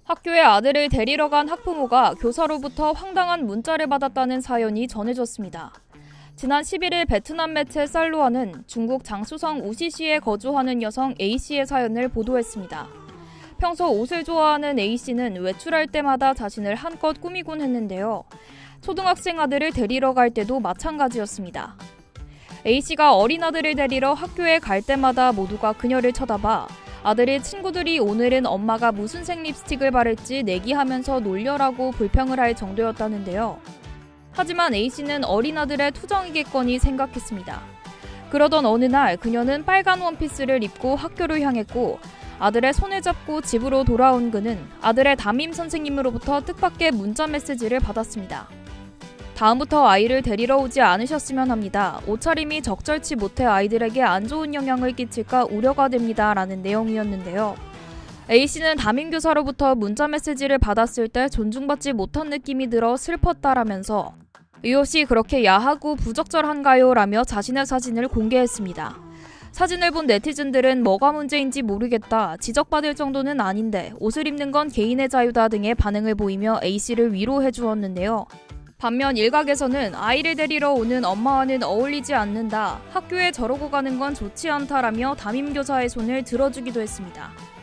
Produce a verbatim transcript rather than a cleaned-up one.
학교에 아들을 데리러 간 학부모가 교사로부터 황당한 문자를 받았다는 사연이 전해졌습니다. 지난 십일 일 베트남 매체 살로아는 중국 장쑤성 우시시에 거주하는 여성 A씨의 사연을 보도했습니다. 평소 옷을 좋아하는 A씨는 외출할 때마다 자신을 한껏 꾸미곤 했는데요. 초등학생 아들을 데리러 갈 때도 마찬가지였습니다. A씨가 어린 아들을 데리러 학교에 갈 때마다 모두가 그녀를 쳐다봐 아들의 친구들이 오늘은 엄마가 무슨 색 립스틱을 바를지 내기하면서 놀려라고 불평을 할 정도였다는데요. 하지만 A씨는 어린 아들의 투정이겠거니 생각했습니다. 그러던 어느 날 그녀는 빨간 원피스를 입고 학교를 향했고 아들의 손을 잡고 집으로 돌아온 그는 아들의 담임 선생님으로부터 뜻밖의 문자 메시지를 받았습니다. 다음부터 아이를 데리러 오지 않으셨으면 합니다. 옷차림이 적절치 못해 아이들에게 안 좋은 영향을 끼칠까 우려가 됩니다. 라는 내용이었는데요. A씨는 담임교사로부터 문자 메시지를 받았을 때 존중받지 못한 느낌이 들어 슬펐다라면서 이 옷이 그렇게 야하고 부적절한가요? 라며 자신의 사진을 공개했습니다. 사진을 본 네티즌들은 뭐가 문제인지 모르겠다, 지적받을 정도는 아닌데 옷을 입는 건 개인의 자유다 등의 반응을 보이며 A씨를 위로해 주었는데요. 반면 일각에서는 아이를 데리러 오는 엄마와는 어울리지 않는다, 학교에 저러고 가는 건 좋지 않다라며 담임교사의 손을 들어주기도 했습니다.